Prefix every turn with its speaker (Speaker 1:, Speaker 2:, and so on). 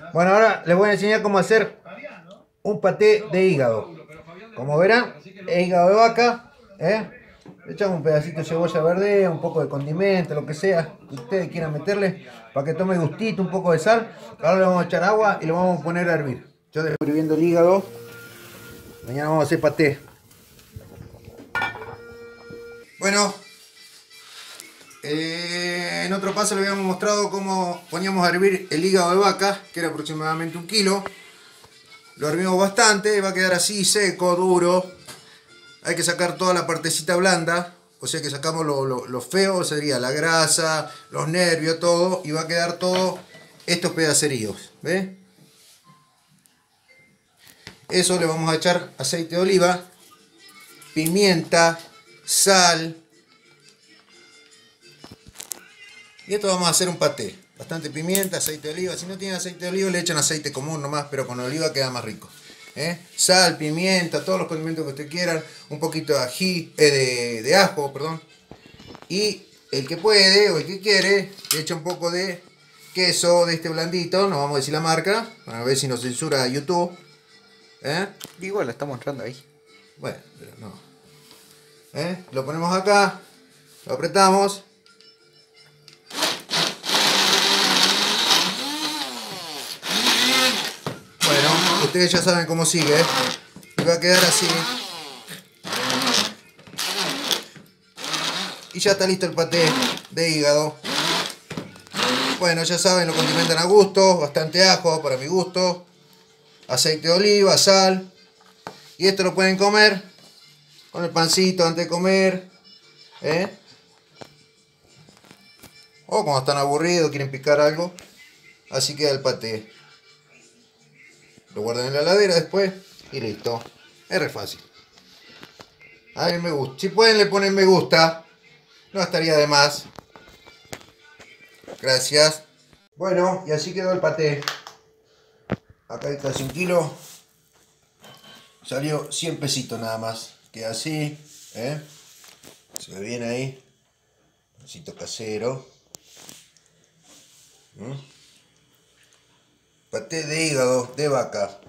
Speaker 1: Bueno, ahora les voy a enseñar cómo hacer un paté de hígado. Como verán, es hígado de vaca, ¿eh? Le echamos un pedacito de cebolla verde, un poco de condimento, lo que sea que ustedes quieran meterle, para que tome gustito, un poco de sal. Ahora le vamos a echar agua y lo vamos a poner a hervir. Yo dejo hirviendo el hígado. Mañana vamos a hacer paté. Bueno, en otro paso les habíamos mostrado cómo poníamos a hervir el hígado de vaca, que era aproximadamente 1 kilo. Lo hervimos bastante, va a quedar así seco, duro. Hay que sacar toda la partecita blanda, o sea que sacamos lo feo, sería la grasa, los nervios, todo, y va a quedar todo estos pedaceríos, ¿ves? Eso le vamos a echar aceite de oliva, pimienta, sal. Y esto vamos a hacer un paté. Bastante pimienta, aceite de oliva. Si no tienen aceite de oliva le echan aceite común nomás, pero con oliva queda más rico. Sal, pimienta, todos los condimentos que ustedes quieran. Un poquito de ají, de ajo, perdón. Y el que puede o el que quiere le echa un poco de queso de este blandito. No vamos a decir la marca, para ver si nos censura YouTube.
Speaker 2: Igual lo está mostrando ahí.
Speaker 1: Bueno, pero no. Lo ponemos acá, lo apretamos. Bueno, ustedes ya saben cómo sigue, y va a quedar así. Y ya está listo el paté de hígado. Bueno, ya saben, lo condimentan a gusto, bastante ajo para mi gusto, aceite de oliva, sal. Y esto lo pueden comer con el pancito antes de comer, o cuando están aburridos, quieren picar algo. Así queda el paté. Lo guardan en la heladera después y listo. Es re fácil. A mí me gusta. Si pueden le ponen me gusta. No estaría de más. Gracias. Bueno, y así quedó el paté. Acá está 100 kilos. Salió 100 pesitos nada más. Queda así. Se ve bien ahí. Pancito casero. Paté de hígado de vaca.